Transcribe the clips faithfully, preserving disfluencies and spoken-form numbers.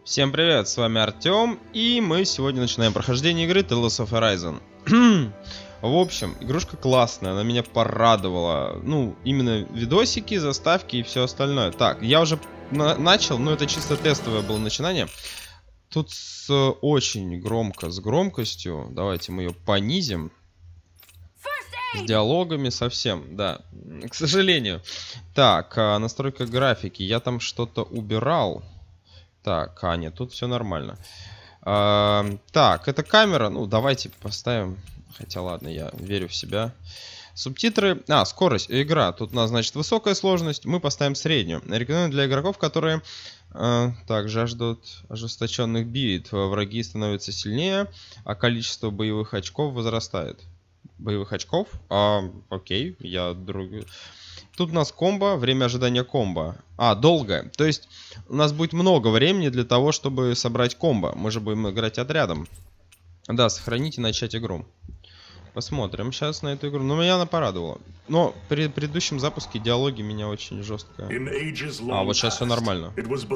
Всем привет, с вами Артем, и мы сегодня начинаем прохождение игры Tales of Arise. В общем, игрушка классная, она меня порадовала. Ну, именно видосики, заставки и все остальное. Так, я уже на начал, но это чисто тестовое было начинание. Тут с, очень громко, с громкостью. Давайте мы ее понизим. С диалогами совсем, да, к сожалению. Так, настройка графики. Я там что-то убирал. Так, а нет, тут все нормально. А, так, это камера. Ну, давайте поставим. Хотя, ладно, я верю в себя. Субтитры. А, скорость. Игра. Тут у нас, значит, высокая сложность. Мы поставим среднюю. Рекомендую для игроков, которые э, так, жаждут ожесточенных битв. Враги становятся сильнее, а количество боевых очков возрастает. Боевых очков? А, окей, я другой. Тут у нас комбо, время ожидания комбо. А, долгое. То есть у нас будет много времени для того, чтобы собрать комбо. Мы же будем играть отрядом. Да, сохранить и начать игру. Посмотрим сейчас на эту игру. Ну, меня она порадовала. Но при предыдущем запуске диалоги меня очень жестко... А, вот сейчас все нормально.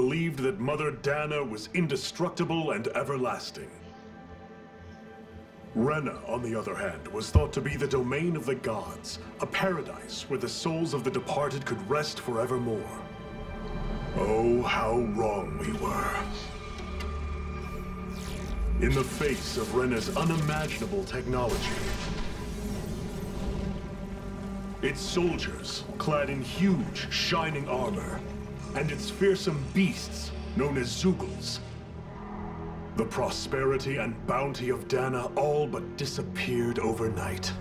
Rena, on the other hand, was thought to be the domain of the gods, a paradise where the souls of the departed could rest forevermore. Oh, how wrong we were. In the face of Rena's unimaginable technology, its soldiers, clad in huge, shining armor, and its fearsome beasts, known as Zeugles, the prosperity and bounty of Dana all but disappeared overnight.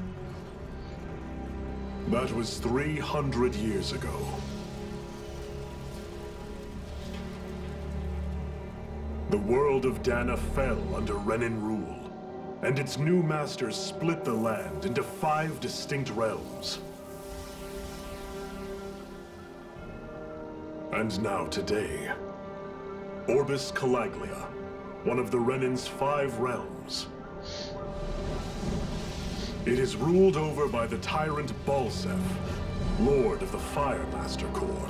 That was three hundred years ago. The world of Dana fell under Renin rule, and its new masters split the land into five distinct realms. And now today, Orbis Calaglia, one of the Renin's five realms. It is ruled over by the tyrant Balsef, Lord of the Firemaster Corps.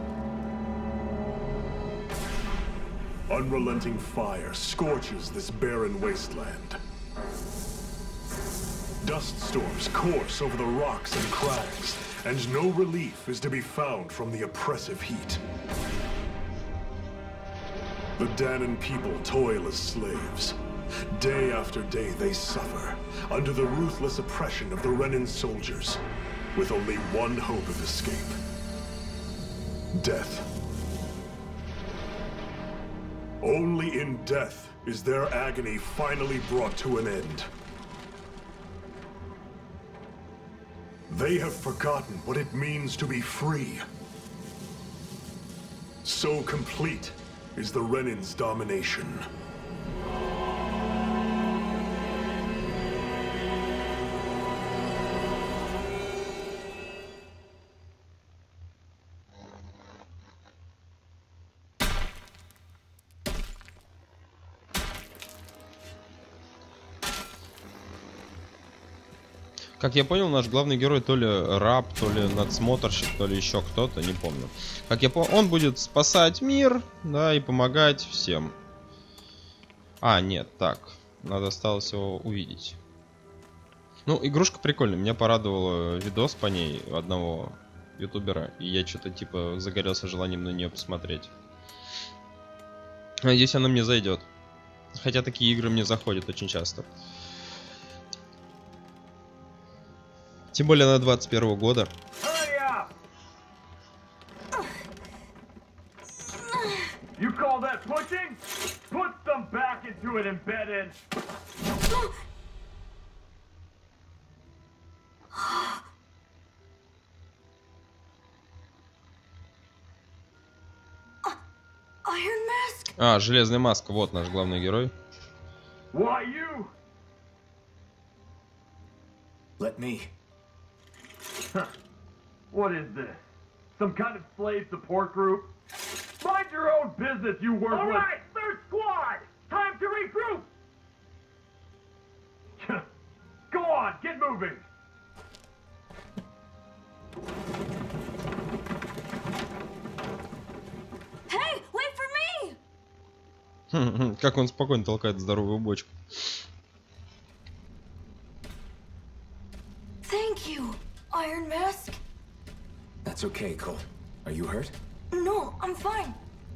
Unrelenting fire scorches this barren wasteland. Dust storms course over the rocks and crags, and no relief is to be found from the oppressive heat. The Danan people toil as slaves. Day after day they suffer, under the ruthless oppression of the Renin soldiers, with only one hope of escape. Death. Only in death is their agony finally brought to an end. They have forgotten what it means to be free. So complete is the Renin's domination. Как я понял, наш главный герой то ли раб, то ли надсмотрщик, то ли еще кто-то, не помню. Как я понял, он будет спасать мир, да, и помогать всем. А, нет, так. Надо осталось его увидеть. Ну, игрушка прикольная. Меня порадовал видос по ней одного ютубера. И я что-то типа загорелся желанием на нее посмотреть. Надеюсь, она мне зайдет. Хотя такие игры мне заходят очень часто. Тем более на двадцать первого года. You call that pushing? Put some back into it, embedded. Iron Mask? А, железная маска, вот наш главный герой. Why you? Let me. Huh. What is this? Some kind of slave support group? Mind your own business, you worthless! All right, third squad! Time to regroup! Go on, get moving! Hey, wait for me! Как он спокойно толкает здоровую бочку. Thank you, Iron Mask. That's okay, Colt. Are you hurt? No, I'm fine.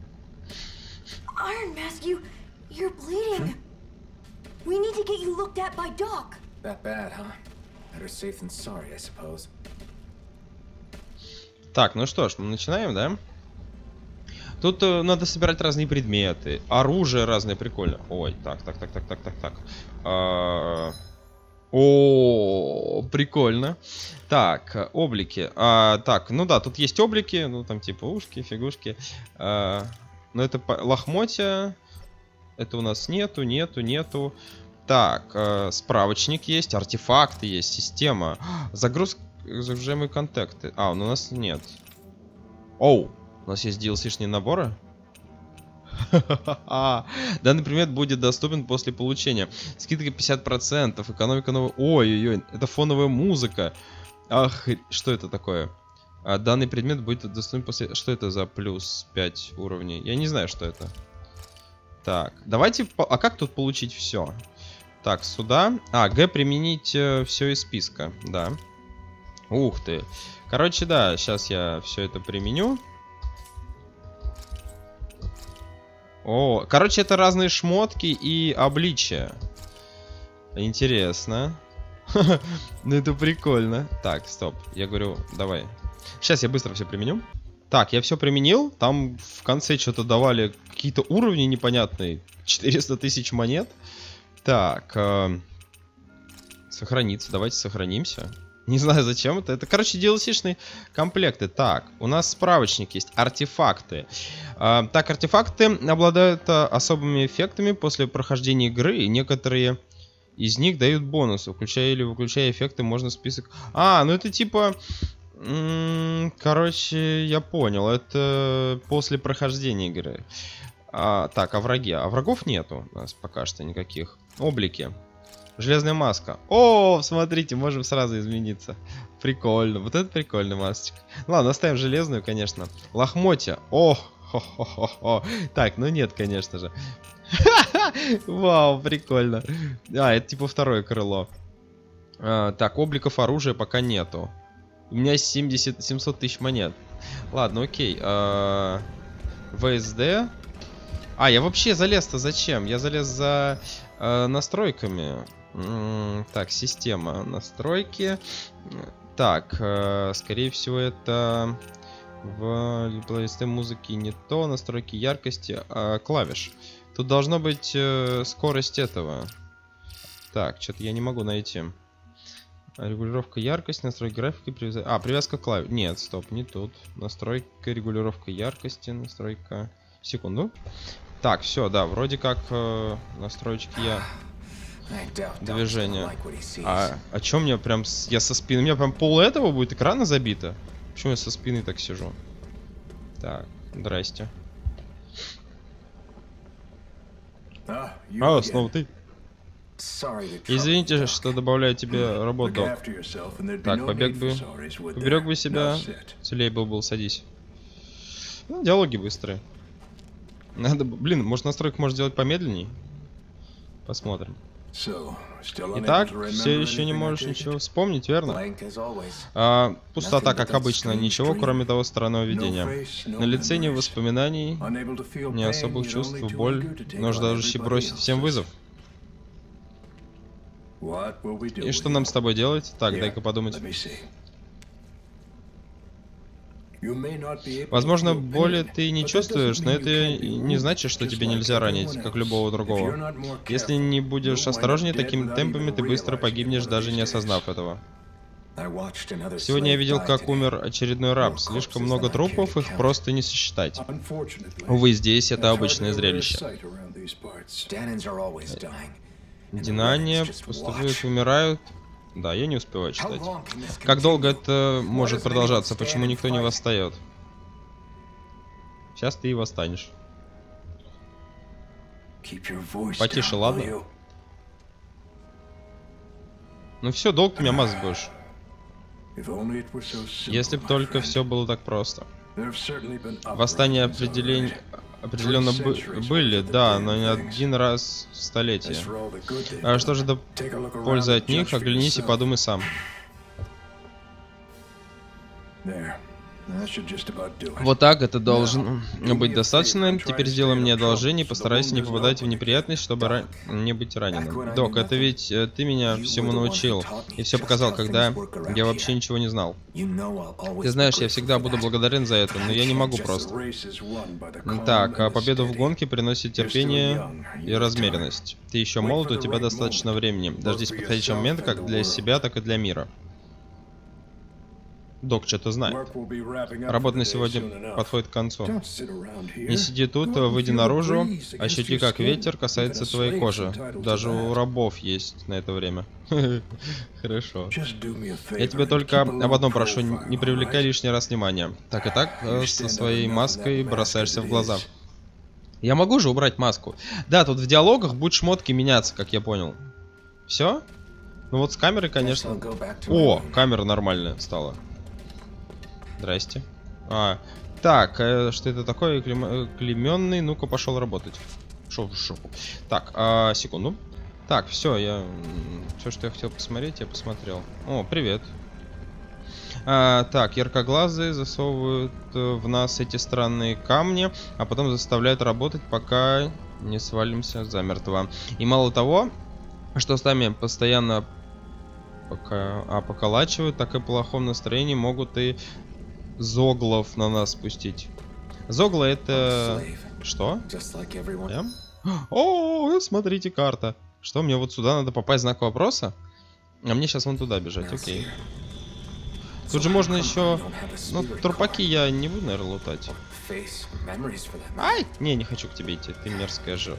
Iron Mask, you... you're bleeding. We need to get you looked at by Doc. That bad, huh? Better safe than sorry, I suppose. Так, ну что ж, мы начинаем, да? Тут э, надо собирать разные предметы. Оружие разное, прикольно. Ой, так, так, так, так, так, так, так. А... О, прикольно. Так, облики. А, так, ну да, тут есть облики. Ну, там типа ушки, фигушки. А, ну, это по... лохмотья. Это у нас нету, нету, нету. Так, э, справочник есть, артефакты есть, система. Загрузка, загружаемые контакты. А, ну у нас нет. Оу, у нас есть ди эл си-шные наборы. Данный предмет будет доступен после получения. Скидка пятьдесят процентов, экономика нового... Ой-ой-ой, это фоновая музыка. Ах, что это такое? А, данный предмет будет доступен после... Что это за плюс пять уровней? Я не знаю, что это. Так, давайте... А как тут получить все? Так, сюда. А, Г применить э, все из списка, да. Ух ты. Короче, да, сейчас я все это применю. О, короче, это разные шмотки и обличия. Интересно. Ну это прикольно. Так, стоп. Я говорю, давай. Сейчас я быстро все применю. Так, я все применил. Там в конце что-то давали какие-то уровни непонятные. четыреста тысяч монет. Так. Э, сохраниться. Давайте сохранимся. Не знаю, зачем это. Это, короче, ди эл си-шные комплекты. Так, у нас справочник есть. Артефакты. Э, так, артефакты обладают э, особыми эффектами после прохождения игры. И некоторые из них дают бонусы. Включая или выключая эффекты, можно список... А, ну это типа... Короче, я понял. Это после прохождения игры. А, так, а враги? А врагов нету у нас пока что никаких. Облики. Железная маска. О, смотрите, можем сразу измениться. Прикольно. Вот это прикольный масочка. Ладно, оставим железную, конечно. Лохмотья. О, хо-хо-хо-хо. Так, ну нет, конечно же. Вау, прикольно. А, это типа второе крыло. А, так, обликов оружия пока нету. У меня семьдесят, семьсот тысяч монет. Ладно, окей. А, ви эс ди. А, я вообще залез-то зачем? Я залез за а, настройками. М-м, так, система. Настройки. Так, а, скорее всего это в плейлисте музыки не то. Настройки яркости, а клавиш. Тут должно быть э, скорость этого. Так, что-то я не могу найти. Регулировка яркости, настройки графики, привязка... А, привязка к клавиш. Нет, стоп, не тут. Настройка, регулировка яркости, настройка... Секунду. Так, все, да, вроде как э, настройки я... Движение. А, а чё мне прям... С... Я со спины... У меня прям пол этого будет экрана забито? Почему я со спины так сижу? Так, здрасте. А, снова ты. Извините, что добавляю тебе работу. Так, побег бы. Поберег бы себя. Целей был, был, садись. Ну, диалоги быстрые. Надо, блин, может настройку можно сделать помедленней? Посмотрим. Итак, все еще не можешь ничего вспомнить, верно? А, пустота, как обычно, ничего, кроме того странного видения. На лице ни воспоминаний, ни особых чувств, боль, но жаждущий бросить всем вызов. И что нам с тобой делать? Так, дай-ка подумать. Возможно, боли ты не чувствуешь, но это не значит, что тебе нельзя ранить, как любого другого. Если не будешь осторожнее, такими темпами ты быстро погибнешь, даже не осознав этого. Сегодня я видел, как умер очередной раб. Слишком много трупов, их просто не сосчитать. Увы, здесь это обычное зрелище. Динания поступают, умирают. Да, я не успеваю читать. Как долго это может продолжаться? Почему никто не восстает? Сейчас ты и восстанешь. Потише, ладно? Ну все, долго ты меня мазать будешь. Если бы только все было так просто. Восстание определень... определенно бы были, да, но не один раз в столетие. А что же до пользы от них? Оглянись и подумай сам. Вот так, это должно быть достаточно. Теперь сделай мне одолжение и постарайся не попадать в неприятность, чтобы ра... не быть раненым. Док, это ведь э, ты меня всему научил и все показал, когда я вообще ничего не знал. Ты знаешь, я всегда буду благодарен за это, но я не могу просто. Так, а победа в гонке приносит терпение и размеренность. Ты еще молод, у тебя достаточно времени. Дождись подходящего момента как для себя, так и для мира. Док что-то знает. Работа на сегодня подходит к концу. Не сиди тут, выйди наружу, ощути, как ветер касается твоей кожи. Даже у рабов есть на это время. Хорошо. Я тебя только об одном прошу, не привлекай лишний раз внимания. Так и так, со своей маской бросаешься в глаза. Я могу же убрать маску? Да, тут в диалогах будут шмотки меняться, как я понял. Все? Ну вот с камерой, конечно. О, камера нормальная стала. Здрасте. А, так, э, что это такое? Клем... Клеменный. Ну-ка, пошел работать. Шел в шопу. Так, а, секунду. Так, все, я... Все, что я хотел посмотреть, я посмотрел. О, привет. А, так, яркоглазые засовывают в нас эти странные камни, а потом заставляют работать, пока не свалимся замертво. И мало того, что с нами постоянно пока... а, поколачивают, так и в плохом настроении могут и зоглов на нас спустить. Зогла это... Что? Эм? О, смотрите, карта. Что, мне вот сюда надо попасть, знак вопроса? А мне сейчас вон туда бежать, окей. Тут же можно еще... Ну, трупаки я не буду, наверное, лутать. Ай! Не, не хочу к тебе идти, ты мерзкая же.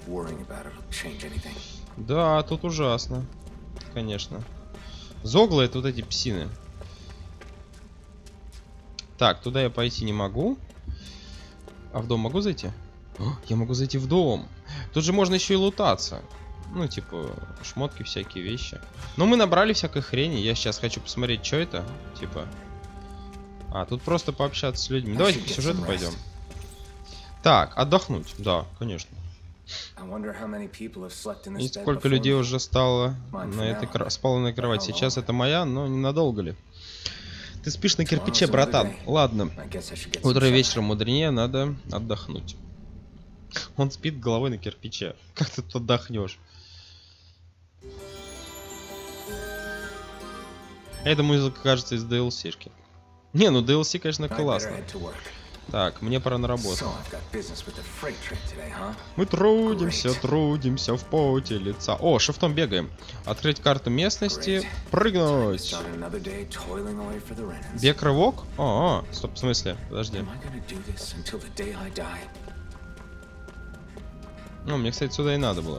Да, тут ужасно. Конечно. Зоглы это вот эти псины. Так, туда я пойти не могу. А в дом могу зайти? О, я могу зайти в дом. Тут же можно еще и лутаться. Ну, типа, шмотки, всякие вещи. Но мы набрали всякой хрени. Я сейчас хочу посмотреть, что это. Типа. А, тут просто пообщаться с людьми. Давайте по сюжету пойдем. Так, отдохнуть. Да, конечно. И сколько людей уже стало на этой кр... спало на кровати. Сейчас это моя, но ненадолго ли? Ты спишь на кирпиче, братан. Ладно. Утро вечером мудренее, надо отдохнуть. Он спит головой на кирпиче. Как ты тут отдохнешь? Эта музыка, кажется, из ди эл си-шки. Не, ну ди эл си, конечно, классно. Так, мне пора на работу. Мы трудимся, трудимся в поте лица. О, шифтом бегаем. Открыть карту местности. Прыгнуть. Бег, рывок? О, о, стоп, в смысле? Подожди. Ну, мне, кстати, сюда и надо было.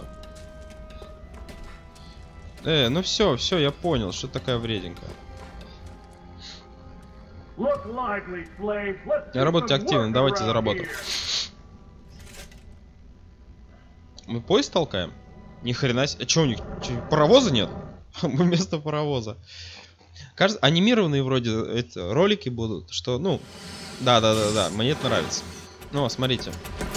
Э, ну все, все, я понял, что такая вреденькая. Работайте активно, давайте за работу. Мы поезд толкаем? Ни хрена себе. А что у них? Че, паровоза нет? Вместо паровоза. Кажется, анимированные вроде эти ролики будут, что, ну, да, да, да, да, мне это нравится. Ну, смотрите.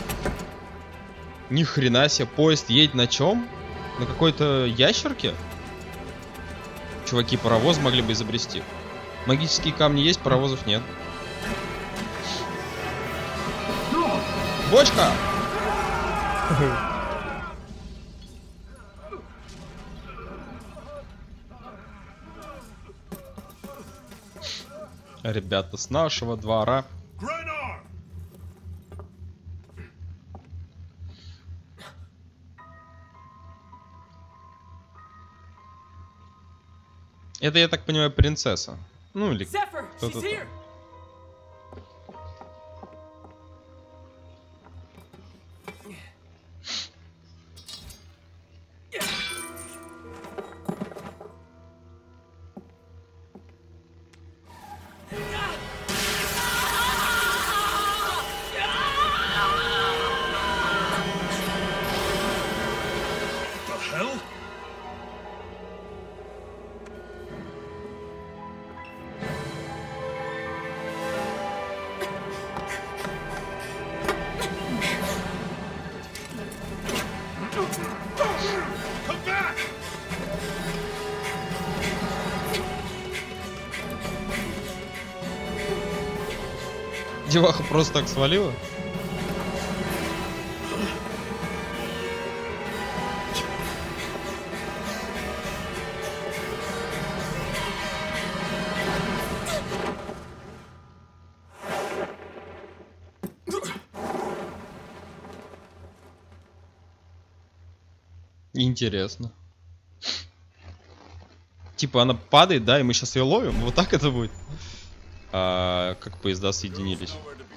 Ни хрена себе, поезд едет на чем? На какой-то ящерке? Чуваки, паровоз могли бы изобрести. Магические камни есть, паровозов нет. Бочка! Ребята с нашего двора. Это, я так понимаю, принцесса. Ну или кто-то там. Деваха просто так свалила? Интересно. Типа она падает, да, и мы сейчас ее ловим? Вот так это будет? А, как поезда соединились?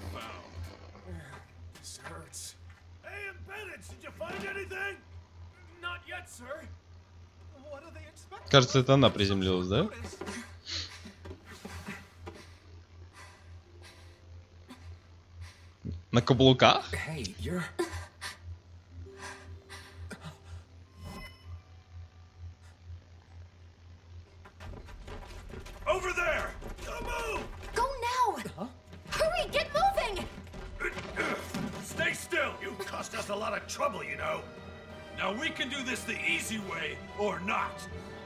Кажется, это она приземлилась, да? На каблуках? Hey, you're... Over there! Don't move! Go now! Huh? Hurry, get moving! Stay still! You cost us a lot of trouble, you know. Now we can do this the easy way, or not.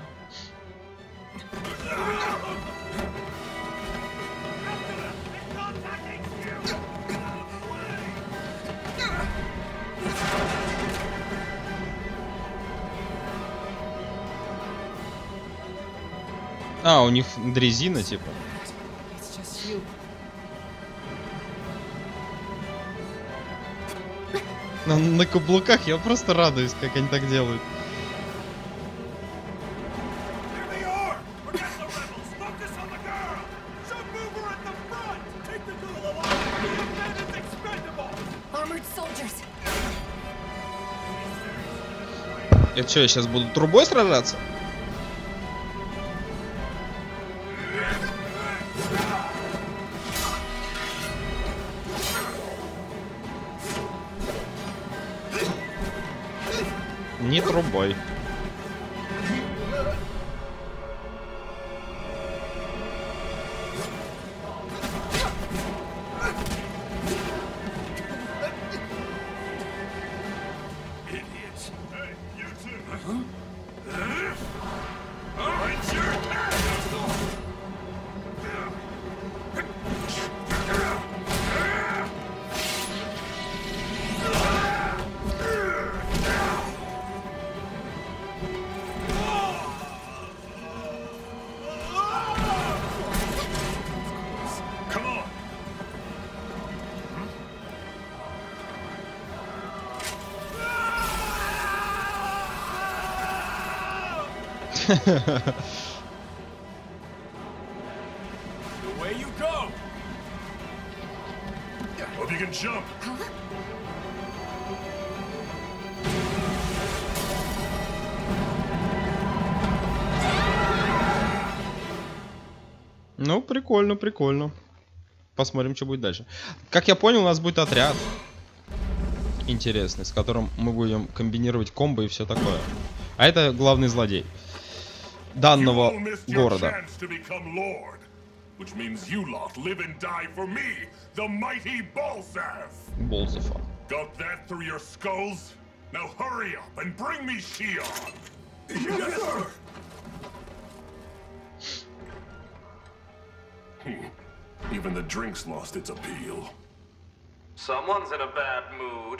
А, у них дрезина, типа. It's just you. На, на каблуках я просто радуюсь, как они так делают. Here they are! Forget the rebels! Focus on the girl! Show mover at the front! Take the girl alive! The man is expendable! Armored soldiers. Это что, я сейчас буду трубой сражаться? Не трубой. Idiots! Hey, you two! Huh? Alright, your turn! Come on! Away you go! Hope you can jump! Ну, прикольно, прикольно. Посмотрим, что будет дальше. Как я понял, у нас будет отряд интересный, с которым мы будем комбинировать комбо и все такое. А это главный злодей данного You all missed your города. chance to become Lord, which means you lot live and die for me, the mighty Balzath. Болзефа. Got that through your skulls? Now hurry up and bring me Shion. Yes, sir. Hmm. Even the drink's lost its appeal. Someone's in a bad mood.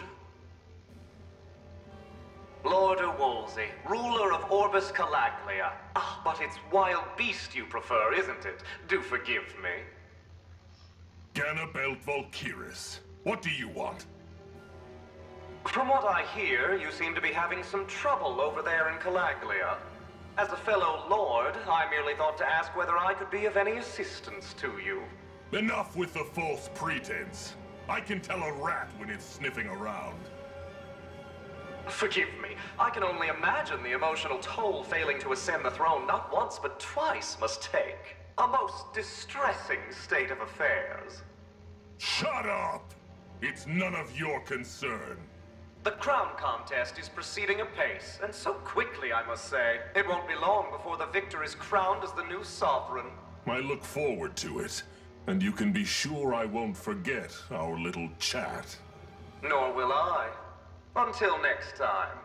Lord Wolsey, ruler of Orbis Calaglia. Ah, but it's wild beast you prefer, isn't it? Do forgive me. Ganabelt Volkiris, what do you want? From what I hear, you seem to be having some trouble over there in Calaglia. As a fellow lord, I merely thought to ask whether I could be of any assistance to you. Enough with the false pretense. I can tell a rat when it's sniffing around. Forgive me, I can only imagine the emotional toll failing to ascend the throne not once but twice must take. A most distressing state of affairs. Shut up! It's none of your concern. The crown contest is proceeding apace, and so quickly, I must say. It won't be long before the victor is crowned as the new sovereign. I look forward to it, and you can be sure I won't forget our little chat. Nor will I. Until next time.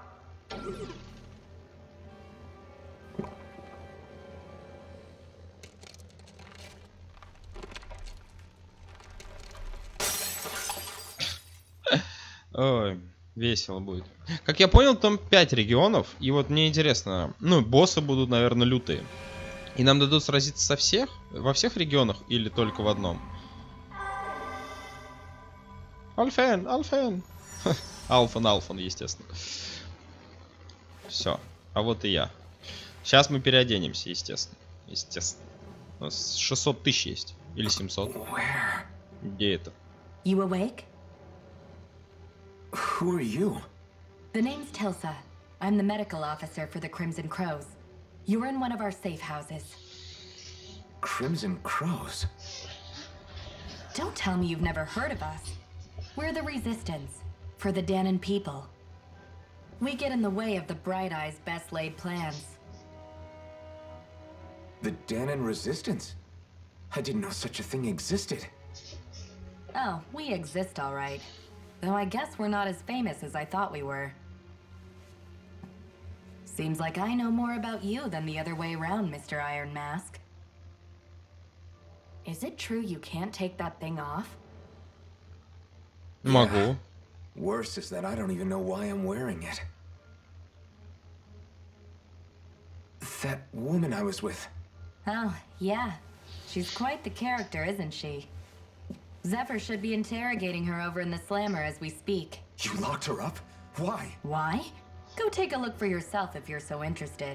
Ой, весело будет. Как я понял, там пять регионов. И вот мне интересно, ну, боссы будут, наверное, лютые. И нам дадут сразиться со всех? Во всех регионах или только в одном? Альфен, Альфен. Алфан, Алфан, естественно. Все. А вот и я. Сейчас мы переоденемся, естественно. Естественно. У нас шестьсот тысяч есть. Или семьсот. Где это? You awake? Who are you? The name's Tilsa. I'm the medical officer for the Crimson Crows. You're in one of our safe houses. Crimson Crows? Don't tell me you've never heard of us. We're the Resistance, for the Danon people. We get in the way of the Bright Eye's best laid plans. The Danon Resistance? I didn't know such a thing existed. Oh, we exist all right. Though I guess we're not as famous as I thought we were. Seems like I know more about you than the other way around, Mister Iron Mask. Is it true you can't take that thing off? Могу. Worse is that I don't even know why I'm wearing it. That woman I was with. Oh, yeah. She's quite the character, isn't she? Zephyr should be interrogating her over in the Slammer as we speak. You locked her up? Why? Why? Go take a look for yourself if you're so interested.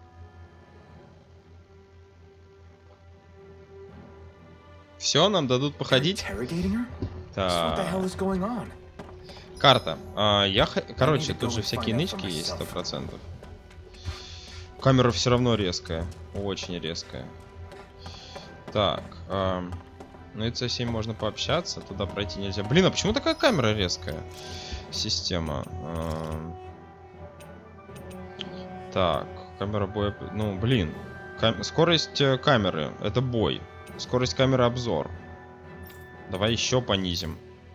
Все, нам дадут походить. Interrogating her? So what the hell is going on? Карта. А, я, х- короче, тут же всякие нычки есть, сто процентов. Камера все равно резкая. Очень резкая. Так. А, ну и со всеми можно пообщаться. Туда пройти нельзя. Блин, а почему такая камера резкая? Система. А, так. Камера боя... Ну, блин. Кам... Скорость камеры. Это бой. Скорость камеры обзор. Давай еще понизим.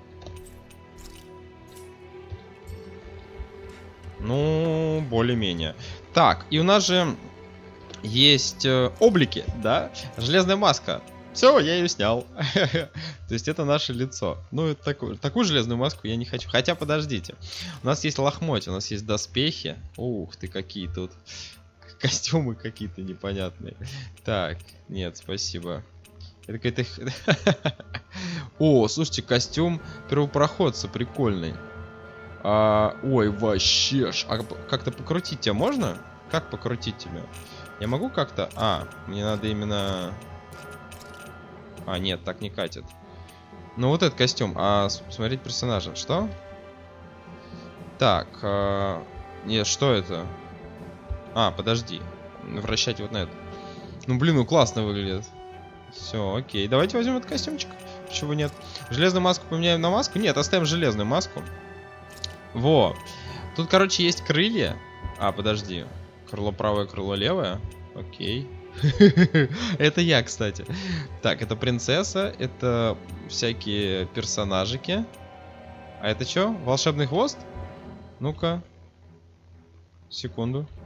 Ну, более-менее. Так, и у нас же есть э, облики, да? Железная маска. Все, я ее снял. То есть это наше лицо. Ну, это такую, такую железную маску я не хочу. Хотя, подождите. У нас есть лохмотья, у нас есть доспехи. Ух ты, какие тут костюмы какие-то непонятные. Так, нет, спасибо. Это какая-то... О, слушайте, костюм первопроходца прикольный. А, ой, вообще ж. А как-то покрутить тебя можно? Как покрутить тебя? Я могу как-то... А, мне надо именно... А, нет, так не катит. Ну, вот этот костюм. А, смотреть персонажа. Что? Так. А... Нет, что это? А, подожди. Вращать вот на это. Ну, блин, ну классно выглядит. Все, окей. Давайте возьмем этот костюмчик. Почему нет? Железную маску поменяем на маску? Нет, оставим железную маску. Во. Тут, короче, есть крылья. А, подожди. Крыло правое, крыло левое. Окей. Это я, кстати. Так, это принцесса. Это всякие персонажики. А это что? Волшебный хвост? Ну-ка. Секунду.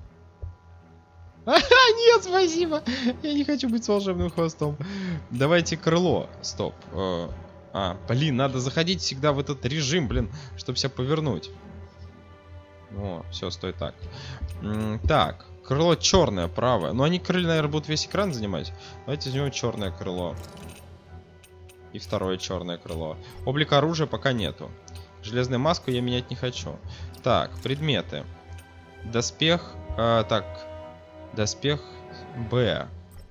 Нет, спасибо. Я не хочу быть с волшебным хвостом. Давайте крыло. Стоп. А, блин, надо заходить всегда в этот режим, блин, чтобы себя повернуть. О, все, стой так. Так, крыло черное, правое. Ну, они крылья, наверное, будут весь экран занимать. Давайте возьмем черное крыло. И второе черное крыло. Облик оружия пока нету. Железную маску я менять не хочу. Так, предметы. Доспех. А, так. Доспех Б.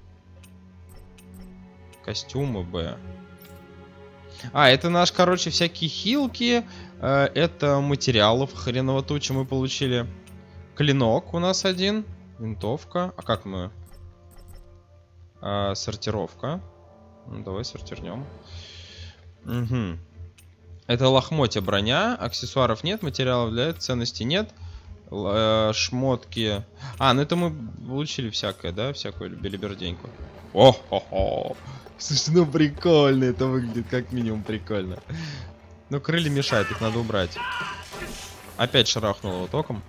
Костюмы Б. А, это наш, короче, всякие хилки. Э, это материалов хреново туча мы получили. Клинок у нас один. Винтовка. А как мы? А, сортировка. Ну, давай сортирнем. Угу. Это лохмотья броня. Аксессуаров нет, материалов для ценности нет. Шмотки. А, ну это мы получили всякое, да? Всякую белиберденьку. О-хо-хо. Слушай, ну прикольно это выглядит, как минимум прикольно. Ну крылья мешают, их надо убрать. Опять шарахнуло его током.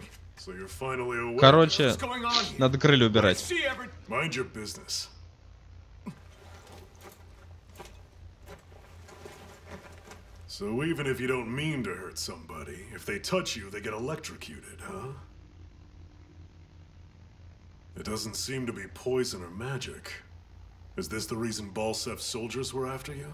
Короче, надо крылья убирать. Mind your business. So even if you don't mean to hurt somebody, if they touch you, they get electrocuted, huh? It doesn't seem to be poison or magic. Is this the reason Balsef's soldiers were after you?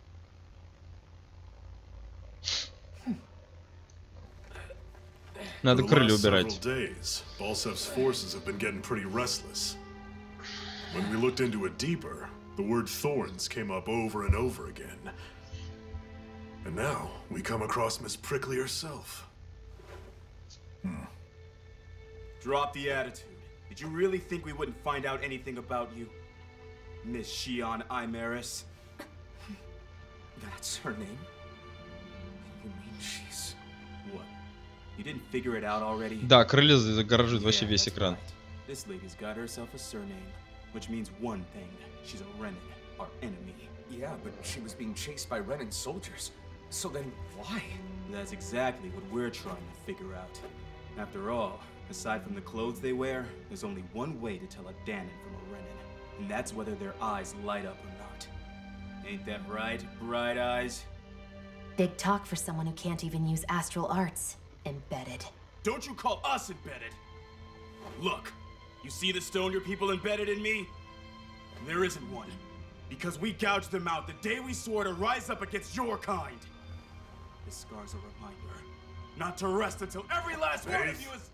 Надо крылья убирать. For the last several days, Balsef's forces have been getting pretty restless. When we looked into it deeper, the word thorns came up over and over again. And now, we come across Miss Prickly herself. Hmm. Drop the attitude. Did you really think we wouldn't find out anything about you? Miss Shion Imaris? That's her name? You mean she's... What? You didn't figure it out already? Да, крылья загораживают вообще весь экран. This lady's got herself a surname, which means one thing. She's a Renan, our enemy. Yeah, but she was being chased by Renan soldiers. So then, why? That's exactly what we're trying to figure out. After all, aside from the clothes they wear, there's only one way to tell a Danon from a Renan, and that's whether their eyes light up or not. Ain't that right, Bright Eyes? Big talk for someone who can't even use astral arts. Embedded. Don't you call us embedded! Look, you see the stone your people embedded in me? There isn't one. Because we gouged them out the day we swore to rise up against your kind. This scar's a reminder not to rest until every last one of you is...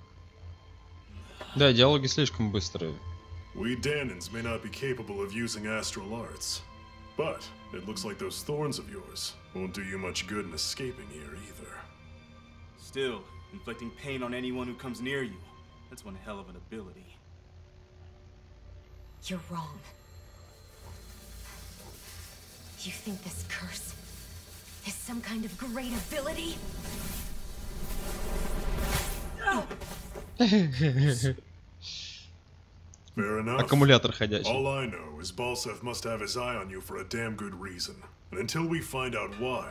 Да, диалоги слишком быстрые. We Danons may not be capable of using astral arts, but it looks like those thorns of yours won't do you much good in escaping here either. Still, inflicting pain on anyone who comes near you, that's one hell of an ability. You're wrong. You think this curse is some kind of great ability? Fair enough. Аккумулятор ходячий. All I know is Balsef must have his eye on you for a damn good reason. And until we find out why...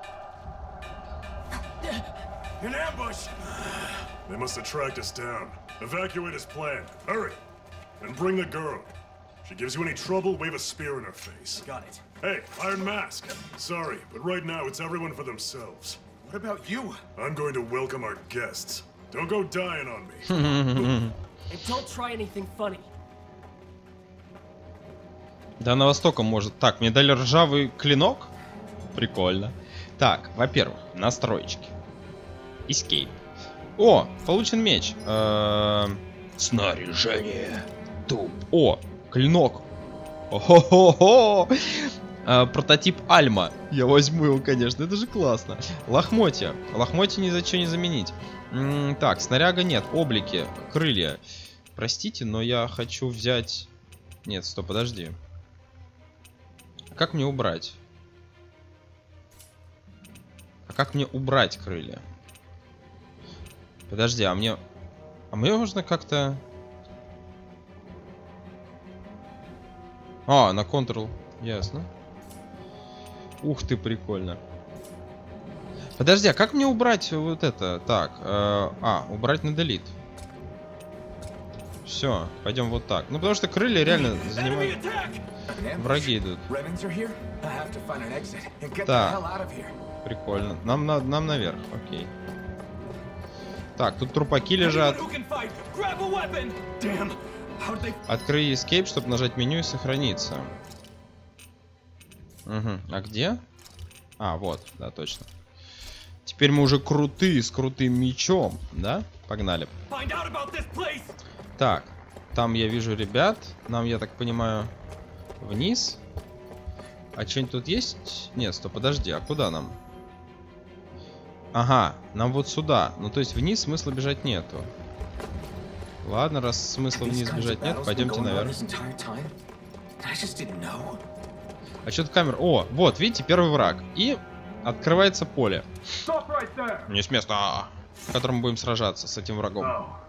An ambush! They must have tracked us down. Evacuate as planned. Hurry! And bring the girl. If she gives you any trouble, wave a spear in her face. Got it. Hey, Iron Mask. Sorry, but right now it's everyone for themselves. What about you? I'm going to welcome our guests. Don't go dying on me. And don't try anything funny. Да, на востоком может. Так, мне дали ржавый клинок. Прикольно. Так, во-первых, настройки. Escape. О, получен меч. Э-э- снаряжение. Туп. О, клинок. О-хо-хо-хо. Э, прототип Альма. Я возьму его, конечно. Это же классно. Лохмотья. Лохмотья ни за что не заменить. М-м, так, снаряга нет. Облики. Крылья. Простите, но я хочу взять... Нет, стоп, подожди. Как мне убрать? А как мне убрать крылья? Подожди, а мне... А мне можно как-то... А, на Ctrl. Ясно. Ух ты, прикольно. Подожди, а как мне убрать вот это? Так, э, а, убрать на Delete. Все, пойдем вот так. Ну, потому что крылья реально занимают... Враги идут. Так, прикольно. Нам, на, нам наверх, окей. Так, тут трупаки лежат. Открой Escape, чтобы нажать меню и сохраниться. Угу. А где? А, вот, да, точно. Теперь мы уже крутые, с крутым мечом, да? Погнали. Так, там я вижу ребят. Нам, я так понимаю, вниз. А что-нибудь тут есть? Нет, стоп, подожди, а куда нам? Ага, нам вот сюда. Ну, то есть вниз смысла бежать нету. Ладно, раз смысла вниз бежать нет, пойдемте наверх. А что-то камера... О, вот, видите, первый враг. И открывается поле. Не с места, в котором мы будем сражаться с этим врагом.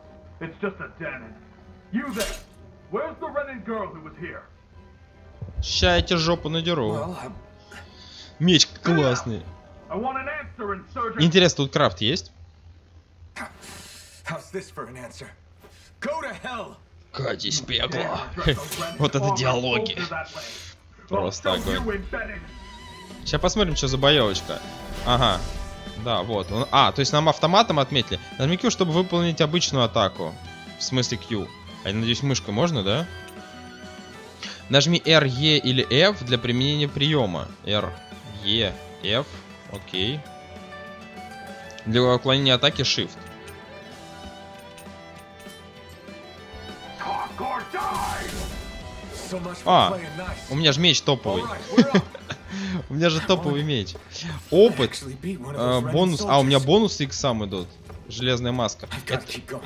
Ща я тебе жопу надеру. Меч классный. Интересно, тут крафт есть? Катись в пекло. Вот это диалоги. Просто огонь. Сейчас посмотрим, что за боевочка. Ага. Да, вот. А, то есть нам автоматом отметили. Нажми Q, чтобы выполнить обычную атаку. В смысле Q. А я надеюсь, мышкой можно, да? Нажми R, E или F для применения приема. R, E, F. Окей. Для уклонения атаки Shift. А, у меня же меч топовый. У меня же топовый меч. Опыт. Э, бонус. А, у меня бонусы X сам идут. Железная маска. Это...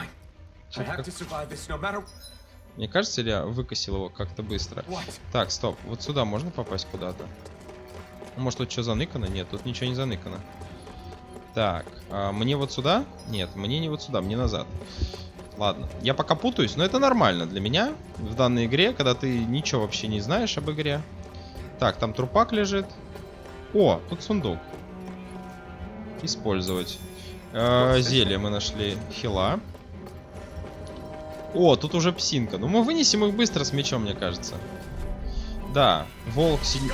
Мне кажется, или я выкосил его как-то быстро? Так, стоп. Вот сюда можно попасть куда-то? Может, тут что заныкано? Нет, тут ничего не заныкано. Так, а мне вот сюда? Нет, мне не вот сюда, мне назад. Ладно, я пока путаюсь, но это нормально для меня в данной игре, когда ты ничего вообще не знаешь об игре. Так, там трупак лежит. О, тут сундук. Использовать. Э, зелье мы нашли. Хила. О, тут уже псинка. Ну мы вынесем их быстро с мечом, мне кажется. Да, волк сидит.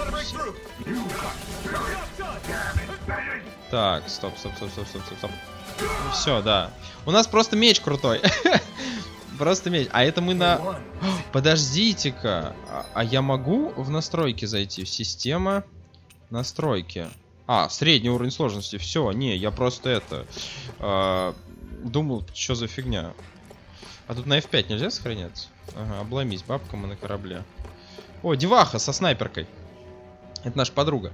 Так, стоп, стоп, стоп, стоп, стоп, стоп, стоп. Ну, все, да. У нас просто меч крутой. Просто меч. А это мы на... Подождите-ка. А, а я могу в настройки зайти? Система. Настройки. А, средний уровень сложности. Все, не, я просто это... Э, думал, что за фигня. А тут на эф пять нельзя сохраняться? Ага, обломись, бабка, мы на корабле. О, деваха со снайперкой. Это наша подруга.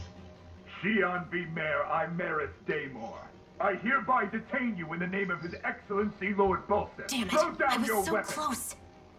I hereby detain you in the name of His Excellency Lord Bolster. Damn it, Throw I down was your so weapon. close.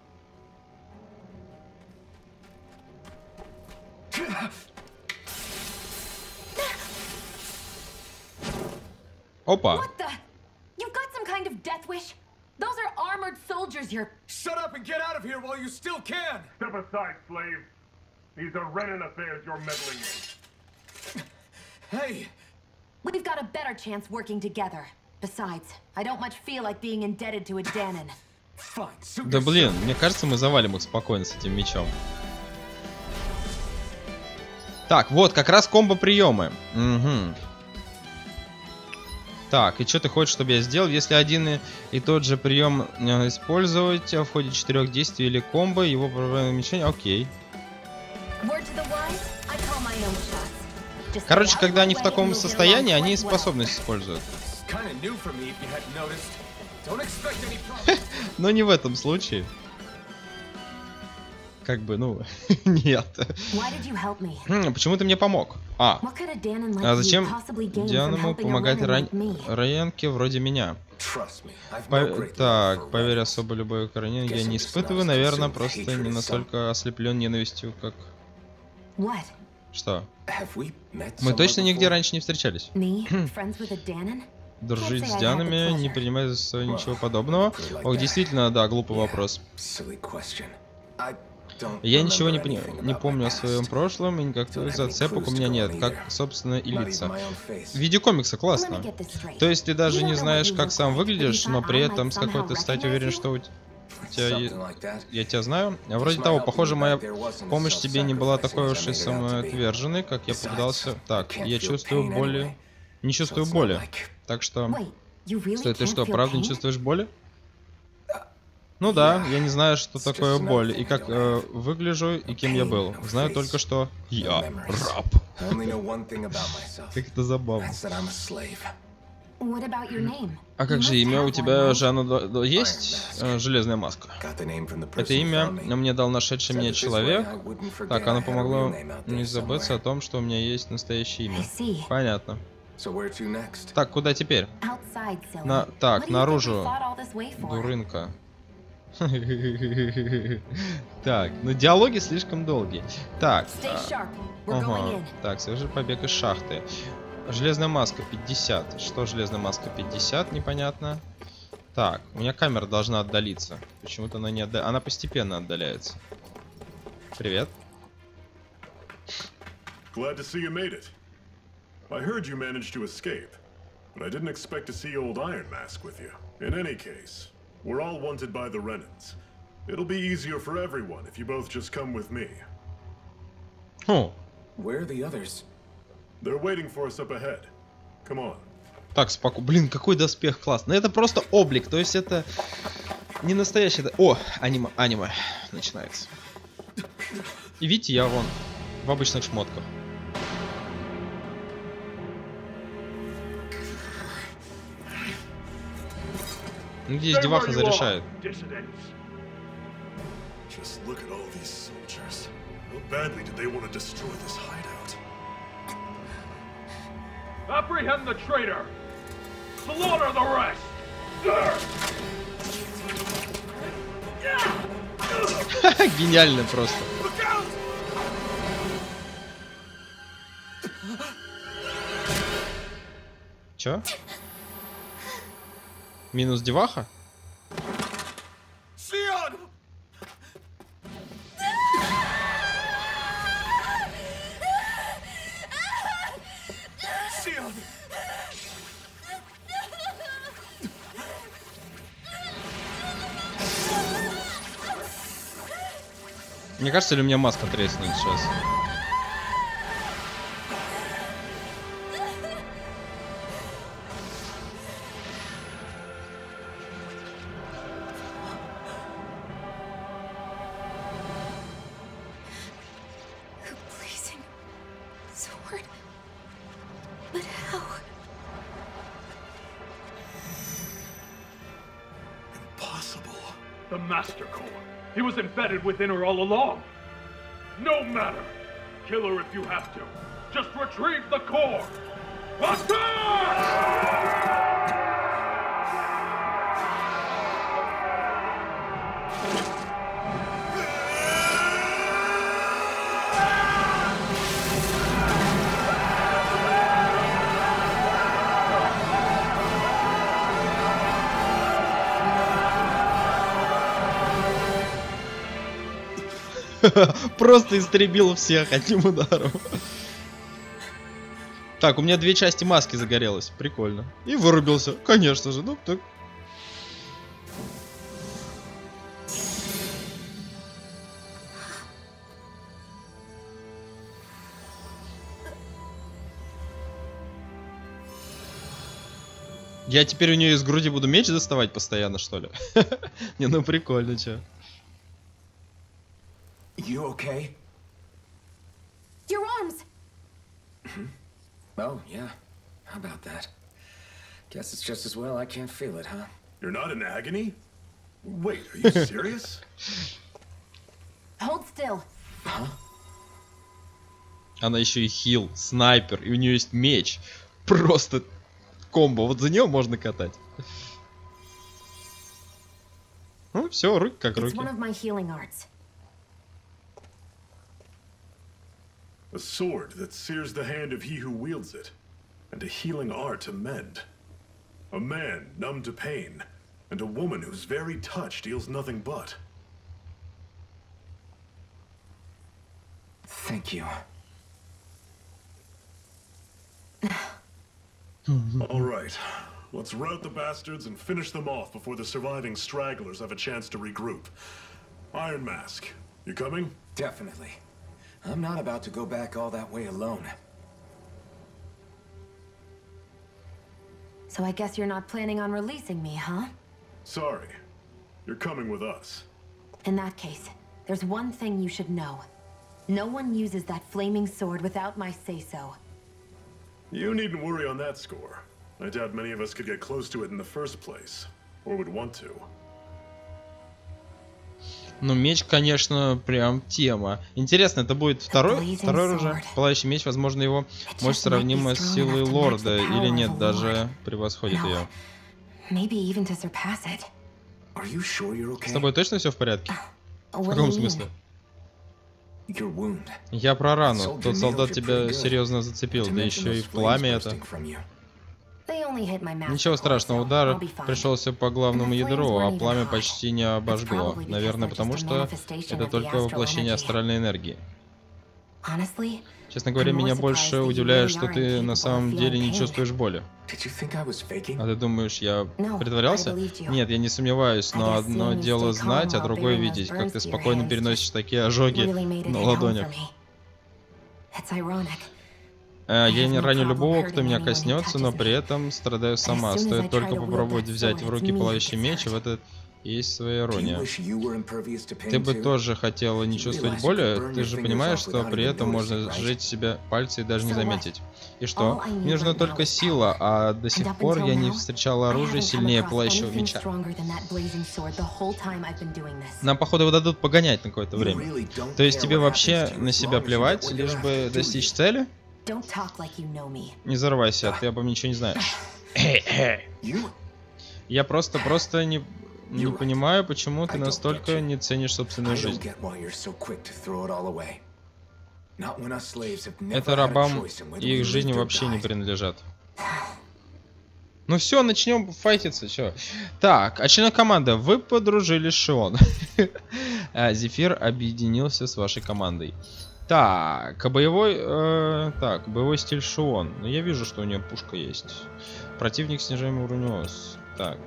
Опа. What the? You've got some kind of death wish? Those are armored soldiers you're... Shut up and get out of here while you still can! Step aside, slave. These are Renan affairs you're meddling in. Hey! We've got a better chance working together. Besides, I don't much feel like being indebted to a Danon. Fine, suit Да блин, yourself. мне кажется, мы завалим их спокойно с этим мечом. Так, вот, как раз комбо-приемы. Угу. Так, и что ты хочешь, чтобы я сделал? Если один и, и тот же прием использовать в ходе четырех действий или комбо, его уменьшение, окей. Короче, когда они в таком состоянии, они способность используют. Но не в этом случае. Как бы, ну, нет. Почему ты мне помог? А, а зачем Дианому помогать ран... Райанке вроде меня? По... Так, поверь, особо любой коронин я не испытываю, наверное, просто не настолько ослеплен ненавистью, как... Что? Мы точно нигде раньше не встречались. Дружить с Дианами, не принимать за собой ничего подобного. Ох, действительно, да, глупый вопрос. Я ничего не, пони... не помню о своем прошлом, и никаких зацепок у меня нет, как, собственно, и лица. Видеокомиксы классно. То есть ты даже не знаешь, как сам выглядишь, но при этом с какой-то стати уверен, что у тебя... Я тебя знаю. А вроде того, похоже, моя помощь тебе не была такой уж и самоотверженной, как я попытался. Так, я чувствую боли. Не чувствую боли. Так что... Стой, ты что, правда не чувствуешь боли? Ну да, я не знаю, что такое боль, и как э, выгляжу, и кем я был. Знаю только, что я раб. Как это забавно. А как же имя у тебя, Жанна, есть? Э, железная маска. Это имя мне дал нашедший меня человек. Так, оно помогло не забыться о том, что у меня есть настоящее имя. Понятно. Так, куда теперь? На, так, наружу. Дурынка. Так, ну диалоги слишком долгие. Так, а, ага. Так, соверши побег из шахты. Железная маска пятьдесят. Что железная маска пятьдесят? Непонятно. Так, у меня камера должна отдалиться. Почему-то она не отдаляется. Она постепенно отдаляется. Привет. Glad to see you made it. I heard you managed to escape, but I didn't expect to see old Iron Mask with you. In any case, we're all wanted by the Renans. It'll be easier for everyone if you both just come with me. Oh. Where are the others? They're waiting for us up ahead. Come on. Так, спокойно. Блин, какой доспех классный. Это просто облик, то есть это не настоящий... О, аниме, аниме начинается. И видите, я вон в обычных шмотках. Ну, здесь деваха зарешает. Just look at all these soldiers. How badly did they want to destroy this hideout? Apprehend the traitor! Slaughter the rest! Гениально просто. Чё? Минус деваха? Sion! Sion! Мне кажется, или у меня маска треснет сейчас? Blazing sword. But how? Impossible. The Master Core. He was embedded within her all along. No matter. Kill her if you have to. Just retrieve the core. Attack! Просто истребил всех одним ударом. Так, у меня две части маски загорелось. Прикольно. И вырубился. Конечно же. Ну, так. Я теперь у нее из груди буду меч доставать постоянно, что ли? Не, ну прикольно, чё. You okay? Your arms! Oh, yeah. How about that? Guess it's just as well I can't feel it, huh? You're not in agony? Wait, are you serious? Hold still. Она еще и хил, снайпер, и у нее есть меч. Просто комбо. Вот за нее можно катать. Ну, все, руки как руки. It's one of my healing arts. A sword that sears the hand of he who wields it, and a healing art to mend. A man numb to pain, and a woman whose very touch deals nothing but. Thank you. All right, let's rout the bastards and finish them off before the surviving stragglers have a chance to regroup. Iron Mask, you coming? Definitely. I'm not about to go back all that way alone. So I guess you're not planning on releasing me, huh? Sorry, you're coming with us. In that case, there's one thing you should know. No one uses that flaming sword without my say-so. You needn't worry on that score. I doubt many of us could get close to it in the first place, or would want to. Ну, меч, конечно, прям тема. Интересно, это будет второй, второй оружие? Пылающий меч, возможно, его мощь сравнима с силой лорда, или нет, даже превосходит ее. С тобой точно все в порядке? В каком смысле? Я про рану. Тот солдат тебя серьезно зацепил, да еще и пламя это. Ничего страшного, удар пришелся по главному ядру, а пламя почти не обожгло. Наверное, потому что это только воплощение астральной энергии. Честно говоря, меня больше удивляет, что ты на самом деле не чувствуешь боли. А ты думаешь, я притворялся? Нет, я не сомневаюсь, но одно дело знать, а другое видеть, как ты спокойно переносишь такие ожоги на ладонях. Э, я не раню любого, кто меня коснется, но при этом страдаю сама. Стоит только попробовать взять в руки пылающий меч, и в этот есть своя ирония. Ты бы тоже хотела не чувствовать боли? Ты же понимаешь, что при этом можно сжечь себе пальцы и даже не заметить. И что? Мне нужна только сила, а до сих пор я не встречала оружия сильнее пылающего меча. Нам, походу, его дадут погонять на какое-то время. То есть тебе вообще на себя плевать, лишь бы достичь цели? Не зарывайся, ты обо мне ничего не знаешь. Я просто-просто не... Не понимаю, почему ты настолько не ценишь собственную жизнь. Это рабам и их жизни вообще не принадлежат. Ну все, начнем файтиться, чё. Так, а член команды, вы подружились с Шион. Зефир объединился с вашей командой. Так, а боевой... Э, так, боевой стиль Шион. Ну я вижу, что у нее пушка есть. Противник снижаемый уровень ОС. Так.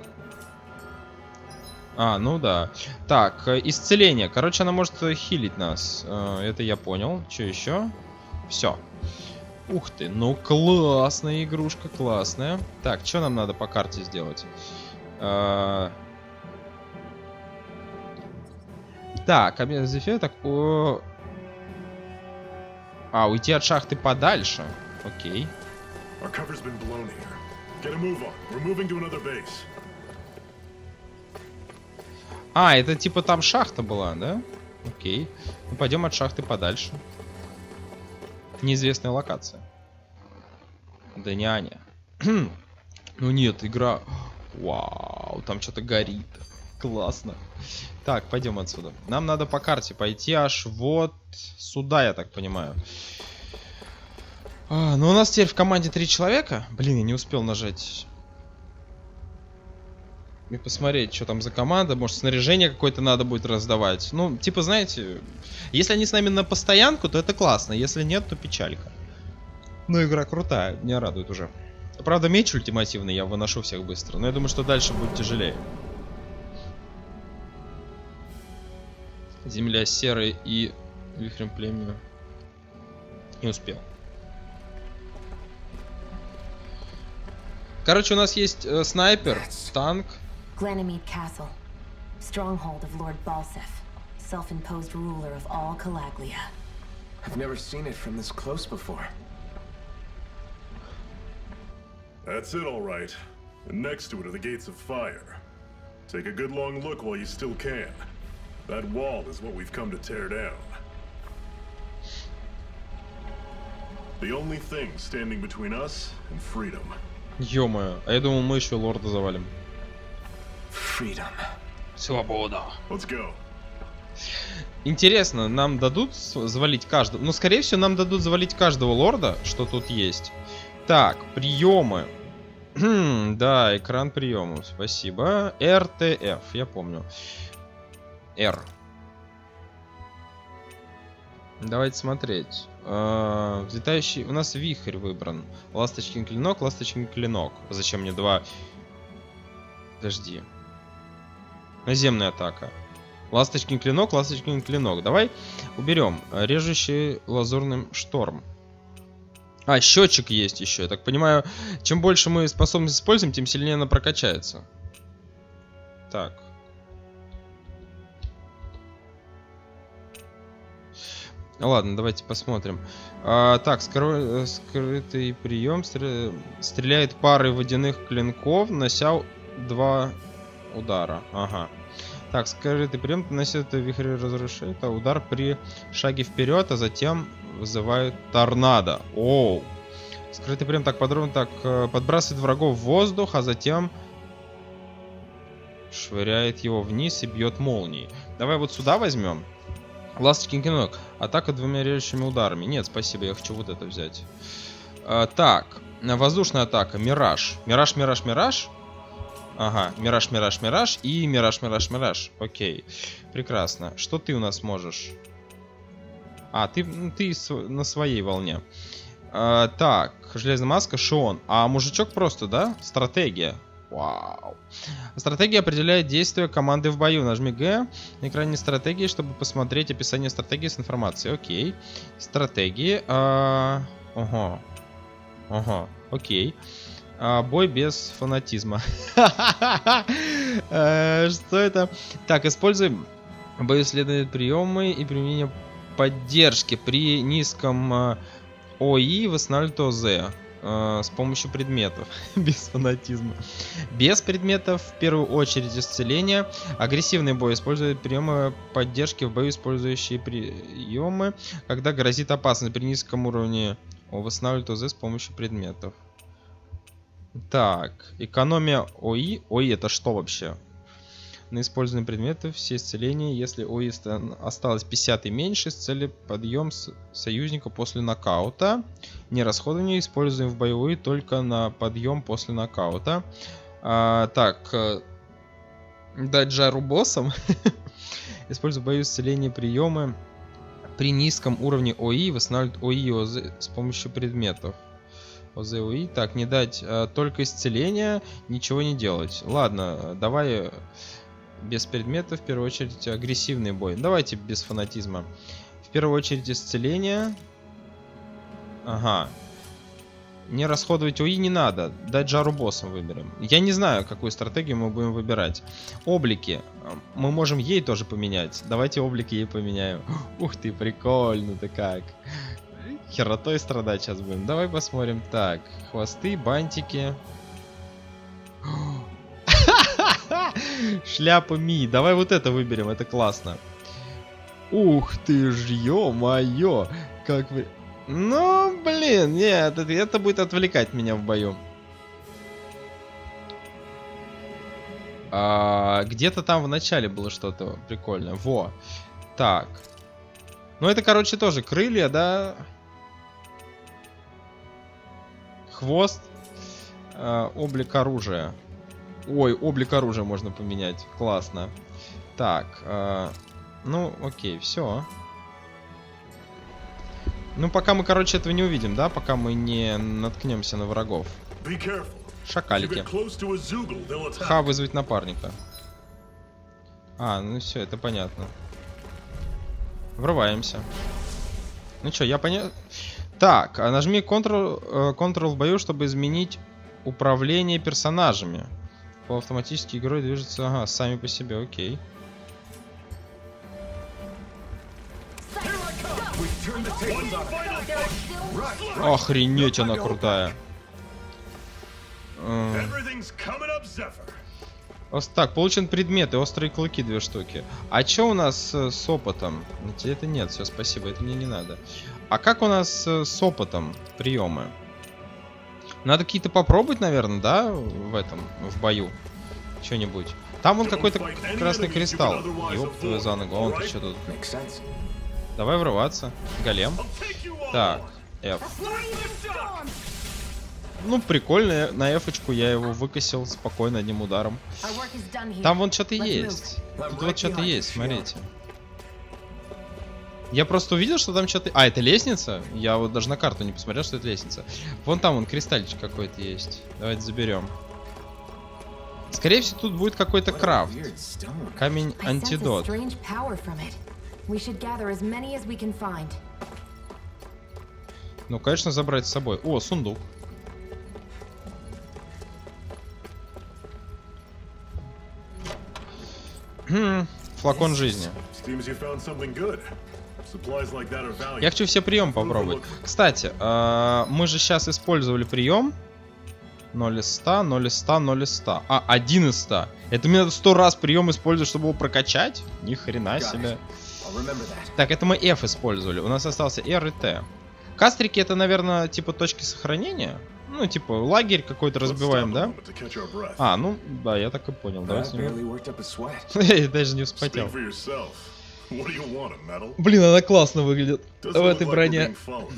А, ну да. Так, исцеление. Короче, она может хилить нас. Это я понял. Что еще? Все. Ух ты, ну классная игрушка, классная. Так, что нам надо по карте сделать? Так, объект так. О... А, уйти от шахты подальше. Окей. А, это типа там шахта была, да? Окей. Ну, пойдем от шахты подальше. Неизвестная локация. Да няня. Ну нет, игра... Вау, там что-то горит. Классно. Так, пойдем отсюда. Нам надо по карте пойти аж вот сюда, я так понимаю. А, ну у нас теперь в команде три человека. Блин, я не успел нажать... И посмотреть, что там за команда. Может, снаряжение какое-то надо будет раздавать. Ну, типа, знаете, если они с нами на постоянку, то это классно. Если нет, то печалька. Ну, игра крутая, меня радует уже. Правда, меч ультимативный, я выношу всех быстро. Но я думаю, что дальше будет тяжелее. Земля серой и вихрем племени. Не успел. Короче, у нас есть э, снайпер, танк. Glanamede Castle, stronghold of Lord Balsef, self-imposed ruler of all Calaglia. I've never seen it from this close before. That's it, all right. And next to it are the gates of fire. Take a good long look while you still can. That wall is what we've come to tear down. The only thing standing between us and freedom. Ё-моё, а я думал, мы еще лорда завалим. Freedom. Свобода. Let's go. Интересно, нам дадут завалить каждого? Ну, скорее всего, нам дадут завалить каждого лорда, что тут есть. Так, приемы. Да, экран приемов. Спасибо. эр тэ эф, я помню. R. Давайте смотреть. Uh, взлетающий... У нас вихрь выбран. Ласточкин клинок, ласточкин клинок. Зачем мне два? Подожди. Наземная атака. Ласточкин клинок, ласточкин клинок. Давай уберем. Режущий лазурным шторм. А, счетчик есть еще. Я так понимаю, чем больше мы способности используем, тем сильнее она прокачается. Так. Ладно, давайте посмотрим. А, так, скры... скрытый прием стр... стреляет парой водяных клинков, нанося два удара. Ага. Так, скрытый прием наносит вихрь разрушает, а удар при шаге вперед, а затем вызывает торнадо. Оу. Скрытый прием так подробно так подбрасывает врагов в воздух, а затем швыряет его вниз и бьет молнией. Давай вот сюда возьмем. Ласточкин клинок. Атака двумя режущими ударами. Нет, спасибо, я хочу вот это взять. А, так, воздушная атака. Мираж. Мираж, мираж, мираж. Ага, мираж, мираж, мираж. И мираж, мираж, мираж. Окей. Прекрасно. Что ты у нас можешь? А, ты, ты на своей волне. А, так, железная маска, Шион. А мужичок просто, да? Стратегия. Вау. Стратегия определяет действия команды в бою. Нажми Г на экране стратегии, чтобы посмотреть описание стратегии с информацией. Окей. Стратегии. А... Ого. Ага, окей. А, бой без фанатизма. Что это? Так, используем боеследовательные приемы и применение поддержки при низком ОИ восстанавливает ОЗ с помощью предметов. Без фанатизма. Без предметов, в первую очередь, исцеление. Агрессивный бой использует приемы поддержки в бою, использующие приемы, когда грозит опасность при низком уровне. Восстанавливает ОЗ с помощью предметов. Так, экономия ОИ. ОИ это что вообще? На использованные предметы все исцеления. Если ОИ осталось пятьдесят и меньше, исцели подъем союзника после нокаута. Нерасходование используем в бою ОИ только на подъем после нокаута. А, так, дать жару боссам. Используем в бою исцеление приемы при низком уровне ОИ. Восстанавливает ОИ и ОЗ с помощью предметов. ОЗ, ОИ. Так, не дать а, только исцеление, ничего не делать. Ладно, давай без предметов, в первую очередь агрессивный бой. Давайте без фанатизма. В первую очередь исцеление. Ага. Не расходовать ОИ не надо. Дать жару боссам выберем. Я не знаю, какую стратегию мы будем выбирать. Облики. Мы можем ей тоже поменять. Давайте облики ей поменяем. Ух ты, прикольно-то как. Херотой страдать сейчас будем. Давай посмотрим. Так, хвосты, бантики. Шляпа Ми. Давай вот это выберем, это классно. Ух ты ж, ё-моё. Как вы... Ну, блин, нет, это, это будет отвлекать меня в бою. А, где-то там в начале было что-то прикольное. Во. Так. Ну, это, короче, тоже крылья, да? Хвост. А, облик оружия. Ой, облик оружия можно поменять. Классно. Так. А, ну, окей, все. Ну, пока мы, короче, этого не увидим, да? Пока мы не наткнемся на врагов. Шакалики. Ха, вызвать напарника. А, ну все, это понятно. Врываемся. Ну что, я понял. Так, а нажми Ctrl, Ctrl в бою, чтобы изменить управление персонажами. По автоматически игрой движется, ага, сами по себе, окей. Охренеть, она крутая. Так, получен предметы, острые клыки две штуки. А что у нас с опытом? Это нет, все, спасибо, это мне не надо. А как у нас с опытом приемы? Надо какие-то попробовать, наверное, да, в этом, в бою. Что-нибудь. Там вон какой-то красный кристалл. Ёб твою за ногу, а он-то что тут? Давай врываться. Голем. Так, F. Ну, прикольно, на F-очку я его выкосил спокойно одним ударом. Там вон что-то есть. Тут вот что-то есть, смотрите. Я просто увидел, что там что-то... А, это лестница? Я вот даже на карту не посмотрел, что это лестница. Вон там вон кристальчик какой-то есть. Давайте заберем. Скорее всего, тут будет какой-то крафт. Камень антидот. Ну, конечно, забрать с собой. О, сундук. Флакон жизни. Я хочу все приемы попробовать. Кстати, мы же сейчас использовали прием. ноль из ста, ноль из ста, ноль из ста. А, один из ста. Это мне надо сто раз прием использовать, чтобы его прокачать? Ни хрена себе. Так, это мы F использовали. У нас остался R и T. Кастрики это, наверное, типа точки сохранения. Ну, типа, лагерь какой-то разбиваем, да? А, ну, да, я так и понял. Давай снимем. Я даже не вспотел. Блин, она классно выглядит в этой броне.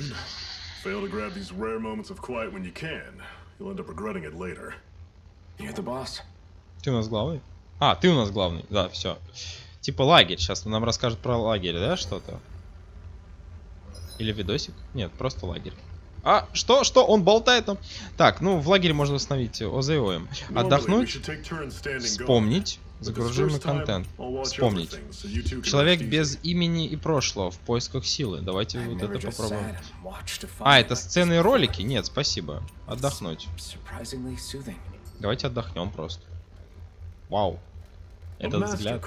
Ты у нас главный? А, ты у нас главный. Да, все. Типа лагерь. Сейчас нам расскажут про лагерь, да, что-то? Или видосик? Нет, просто лагерь. А, что? Что? Он болтает там? Так, ну, в лагере можно восстановить ОЗ и ОМ. Отдохнуть. Вспомнить. Загружаемый контент. Вспомнить. Человек без имени и прошлого в поисках силы. Давайте вот это попробуем. А, это сцены и ролики? Нет, спасибо. Отдохнуть. Давайте отдохнем просто. Вау. Этот взгляд.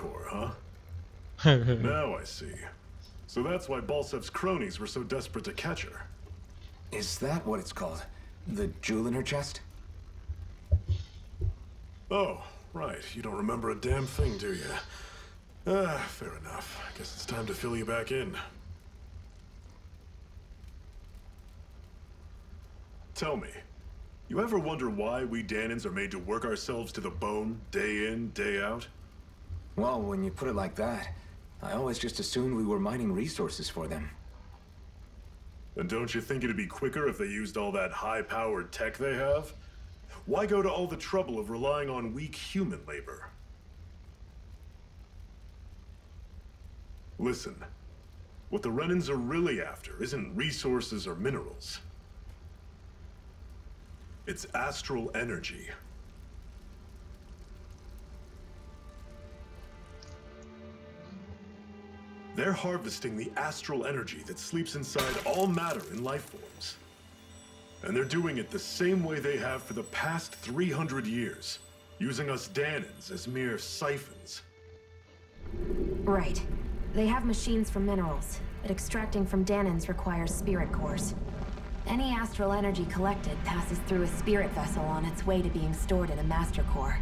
So that's why Balsev's cronies were so desperate to catch her. Is that what it's called? The jewel in her chest? Oh, right. You don't remember a damn thing, do you? Ah, fair enough. I guess it's time to fill you back in. Tell me, you ever wonder why we Danans are made to work ourselves to the bone, day in, day out? Well, when you put it like that, I always just assumed we were mining resources for them. And don't you think it'd be quicker if they used all that high-powered tech they have? Why go to all the trouble of relying on weak human labor? Listen, what the Renans are really after isn't resources or minerals. It's astral energy. They're harvesting the astral energy that sleeps inside all matter in life forms. And they're doing it the same way they have for the past three hundred years, using us Danans as mere siphons. Right. They have machines for minerals, but extracting from Danans requires spirit cores. Any astral energy collected passes through a spirit vessel on its way to being stored in a master core.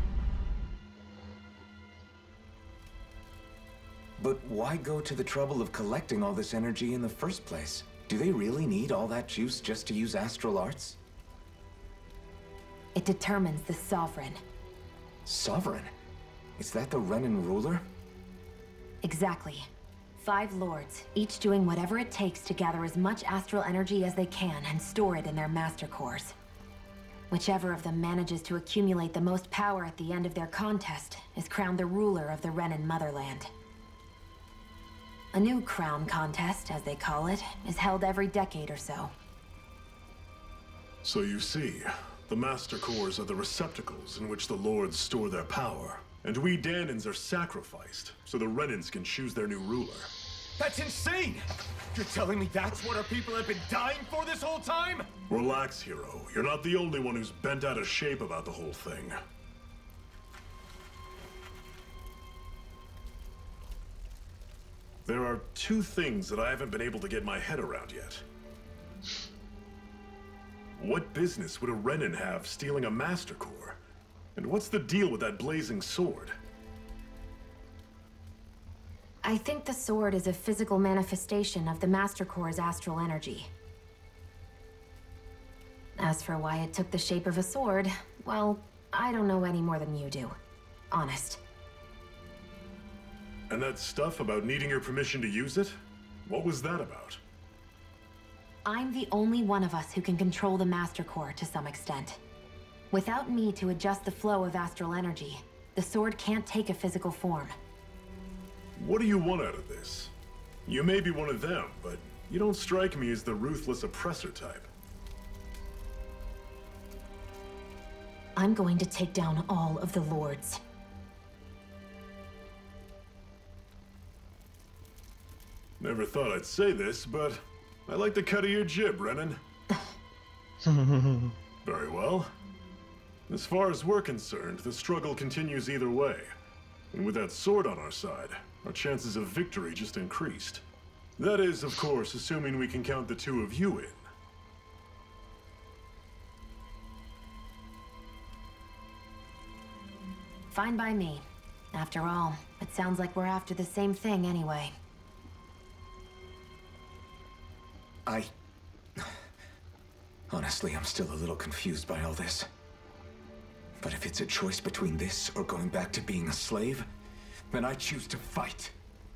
But why go to the trouble of collecting all this energy in the first place? Do they really need all that juice just to use astral arts? It determines the Sovereign. Sovereign? Is that the Renan ruler? Exactly. Five lords, each doing whatever it takes to gather as much astral energy as they can and store it in their master cores. Whichever of them manages to accumulate the most power at the end of their contest is crowned the ruler of the Renan motherland. A new crown contest, as they call it, is held every decade or so. So you see, the Master Cores are the receptacles in which the Lords store their power. And we Danans are sacrificed, so the Renans can choose their new ruler. That's insane! You're telling me that's what our people have been dying for this whole time? Relax, hero. You're not the only one who's bent out of shape about the whole thing. There are two things that I haven't been able to get my head around yet. What business would a Renan have stealing a Master Core? And what's the deal with that blazing sword? I think the sword is a physical manifestation of the Master Core's astral energy. As for why it took the shape of a sword, well, I don't know any more than you do. Honest. And that stuff about needing your permission to use it? What was that about? I'm the only one of us who can control the Master Core to some extent. Without me to adjust the flow of astral energy, the sword can't take a physical form. What do you want out of this? You may be one of them, but you don't strike me as the ruthless oppressor type. I'm going to take down all of the lords. Never thought I'd say this, but I like the cut of your jib, Renan. Very well. As far as we're concerned, the struggle continues either way. And with that sword on our side, our chances of victory just increased. That is, of course, assuming we can count the two of you in. Fine by me. After all, it sounds like we're after the same thing anyway. I... Honestly, I'm still a little confused by all this. But if it's a choice between this or going back to being a slave, then I choose to fight.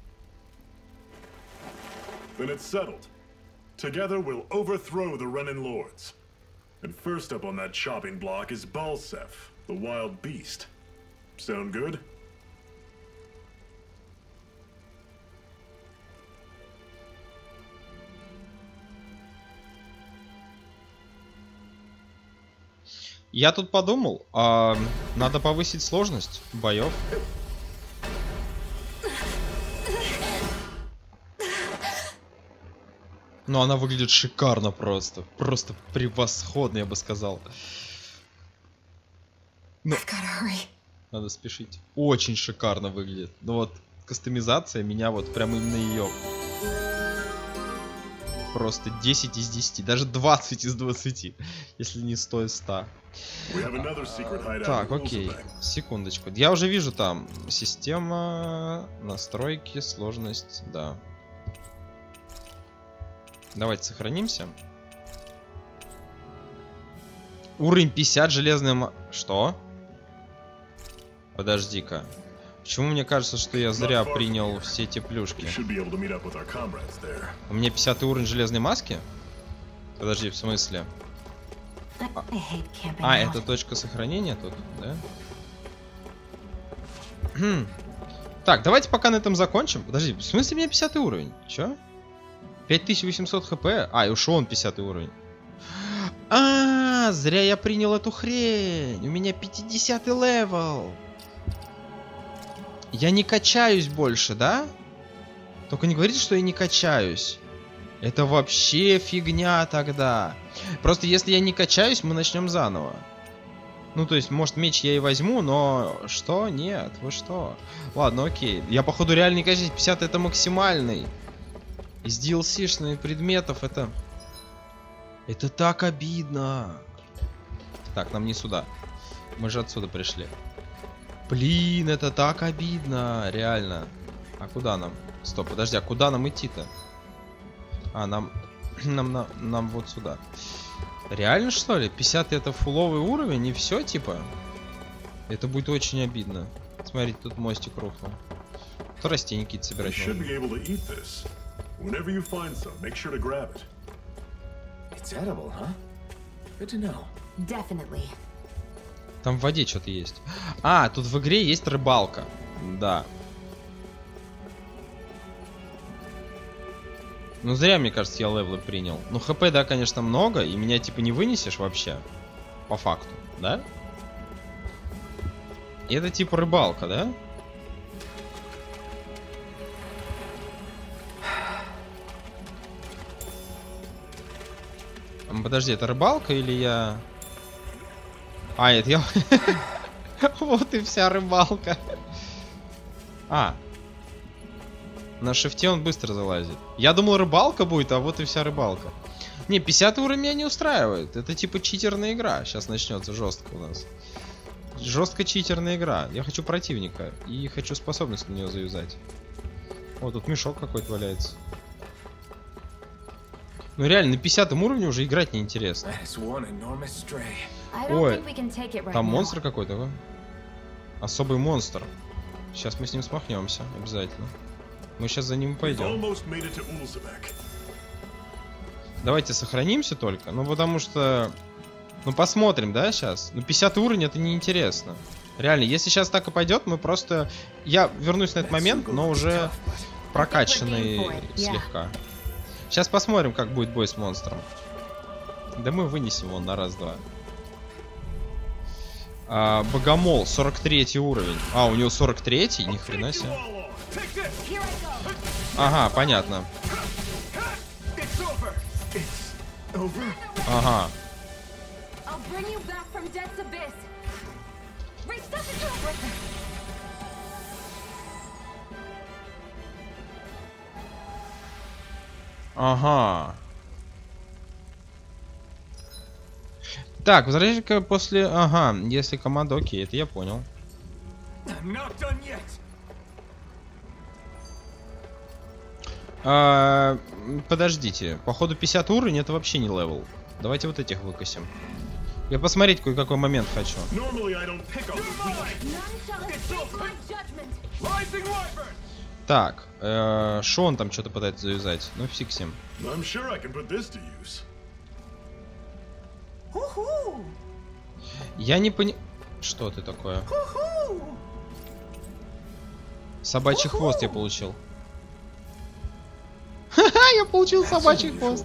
Then it's settled. Together we'll overthrow the Renan Lords. And first up on that chopping block is Balsev, the wild beast. Sound good? Я тут подумал, а надо повысить сложность боев. Но она выглядит шикарно просто. Просто превосходно, я бы сказал. Но... Надо спешить. Очень шикарно выглядит. Ну вот, кастомизация меня вот прям именно ее. Просто десять из десяти. Даже двадцать из двадцати. Если не сто из ста. Так, окей. Секундочку. Я уже вижу там. Система, настройки, сложность. Да. Давайте сохранимся. Уровень пятьдесят, железная ма... Что? Подожди-ка. Почему мне кажется, что я зря принял все эти плюшки? У меня пятидесятый уровень железной маски? Подожди, в смысле? А, а это точка сохранения тут, да? Так, давайте пока на этом закончим. Подожди, в смысле у меня пятидесятый уровень? Чё? пять тысяч восемьсот хп? А, и ушел он пятидесятый уровень. А, зря я принял эту хрень. У меня пятидесятый левел. Я не качаюсь больше, да? Только не говорите, что я не качаюсь. Это вообще фигня тогда. Просто если я не качаюсь, мы начнем заново. Ну, то есть, может, меч я и возьму, но... Что? Нет, вы что? Ладно, окей. Я, походу, реально не качаюсь. пятьдесят это максимальный. Из ди эл си-шных предметов это... Это так обидно. Так, нам не сюда. Мы же отсюда пришли. Блин, это так обидно. Реально. А куда нам? Стоп, подожди, а куда нам идти-то? А, нам... нам, нам... нам вот сюда. Реально, что ли? пятьдесят это фуловый уровень и все, типа? Это будет очень обидно. Смотрите, тут мостик рухнул. Кто растения какие-то собирать Definitely. Там в воде что-то есть. А, тут в игре есть рыбалка. Да. Ну зря, мне кажется, я левелы принял. Ну хп, да, конечно, много. И меня типа не вынесешь вообще. По факту, да? И это типа рыбалка, да? Подожди, это рыбалка или я... А, это я... Вот и вся рыбалка. А. На шифте он быстро залазит. Я думал, рыбалка будет, а вот и вся рыбалка. Не, пятидесятый уровень меня не устраивает. Это типа читерная игра. Сейчас начнется жестко у нас. Жестко читерная игра. Я хочу противника. И хочу способность на него завязать. О, тут мешок какой-то валяется. Ну реально, на пятидесятом уровне уже играть неинтересно. Ой, там монстр какой-то, да? Особый монстр. Сейчас мы с ним смахнемся, обязательно. Мы сейчас за ним пойдем. Давайте сохранимся только, ну потому что... Ну посмотрим, да, сейчас? Ну пятидесятый уровень это неинтересно. Реально, если сейчас так и пойдет, мы просто... Я вернусь на этот момент, но уже прокачанный слегка. Сейчас посмотрим, как будет бой с монстром. Да мы вынесем его на раз-два. А, Богомол, сорок третий уровень. А, у него сорок третий? Ни хрена себе. Ага, понятно. Ага. Ага. Так, возвращайся после... Ага, если команда окей, это я понял. А, подождите, походу пятьдесят уровень это вообще не левел. Давайте вот этих выкосим. Я посмотреть кое-какой момент хочу. Так, э, шо он там что-то пытается завязать? Ну фиг с ним. Я не пони... Что ты такое? Собачий хвост я получил. Ха-ха, я получил собачий хвост.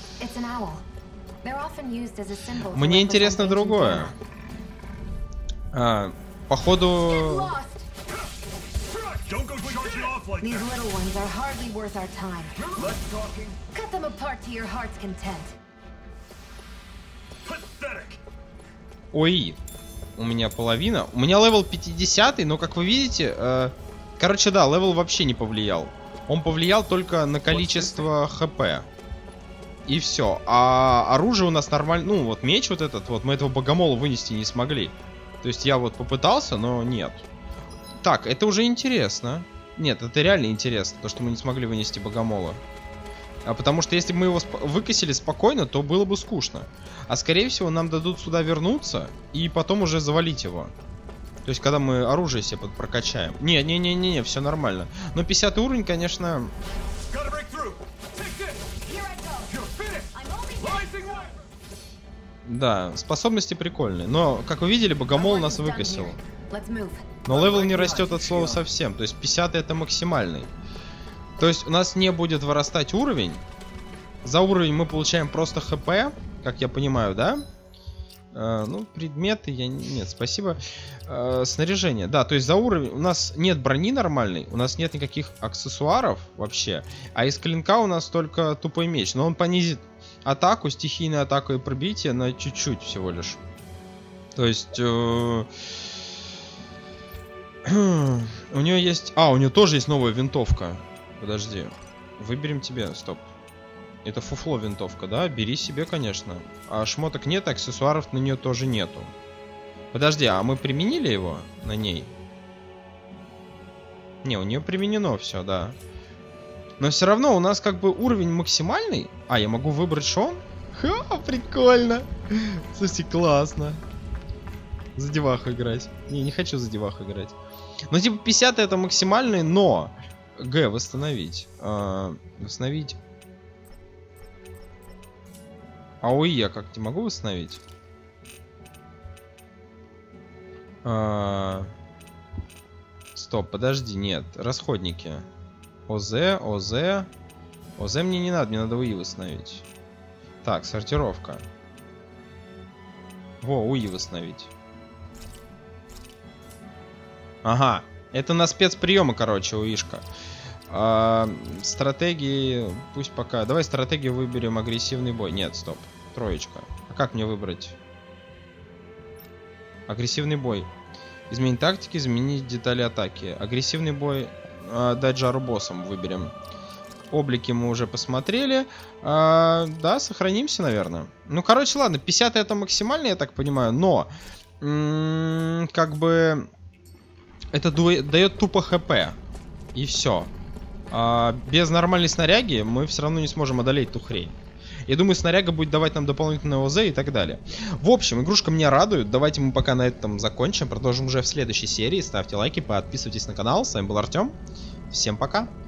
Мне интересно другое. А, походу... Don't go charging off like These that. little ones are hardly worth our time. Less talking. Cut them apart to your heart's content. Pathetic. Ой, у меня половина. У меня левел пятидесятый, но как вы видите, э, короче, да, левел вообще не повлиял. Он повлиял только на количество хп. И все. А оружие у нас нормально. Ну, вот меч вот этот, вот мы этого богомола вынести не смогли. То есть я вот попытался, но нет. Так, это уже интересно. Нет, это реально интересно, то, что мы не смогли вынести богомола. А потому что если бы мы его сп выкосили спокойно, то было бы скучно. А скорее всего нам дадут сюда вернуться и потом уже завалить его. То есть когда мы оружие себе прокачаем. Не-не-не-не, все нормально. Но пятидесятый уровень, конечно... Да, способности прикольные. Но, как вы видели, богомол нас выкосил. Но левел не растет от слова совсем. То есть пятидесятый это максимальный. То есть у нас не будет вырастать уровень. За уровень мы получаем просто хп, как я понимаю, да? Э, ну, предметы я... Нет, спасибо. Э, снаряжение. Да, то есть за уровень... У нас нет брони нормальной, у нас нет никаких аксессуаров вообще. А из клинка у нас только тупой меч. Но он понизит атаку, стихийную атаку и пробитие на чуть-чуть всего лишь. То есть... Э... У нее есть... А, у нее тоже есть новая винтовка. Подожди. Выберем тебе. Стоп. Это фуфло винтовка, да? Бери себе, конечно. А шмоток нет, аксессуаров на нее тоже нету. Подожди, а мы применили его на ней? Не, у нее применено все, да. Но все равно у нас как бы уровень максимальный. А, я могу выбрать шон? Ха, прикольно. Слушайте, классно. За деваху играть. Не, не хочу за деваху играть. Ну, типа, пятьдесят это максимальный, но... Г, восстановить. А, восстановить. АОИ я как-то могу восстановить? А... Стоп, подожди, нет. Расходники. ОЗ, ОЗ. ОЗ мне не надо, мне надо УИ восстановить. Так, сортировка. Во, УИ восстановить. Ага, это на спецприемы, короче, УИшка. А, стратегии, пусть пока. Давай стратегию выберем агрессивный бой. Нет, стоп, троечка. А как мне выбрать? Агрессивный бой. Изменить тактики, изменить детали атаки. Агрессивный бой, а, дать жару боссам выберем. Облики мы уже посмотрели. А, да, сохранимся, наверное. Ну, короче, ладно, пятьдесят это максимально, я так понимаю, но м-м, как бы это дает тупо хп. И все. А без нормальной снаряги мы все равно не сможем одолеть ту хрень. Я думаю, снаряга будет давать нам дополнительное ОЗ и так далее. В общем, игрушка меня радует. Давайте мы пока на этом закончим. Продолжим уже в следующей серии. Ставьте лайки, подписывайтесь на канал. С вами был Артем. Всем пока.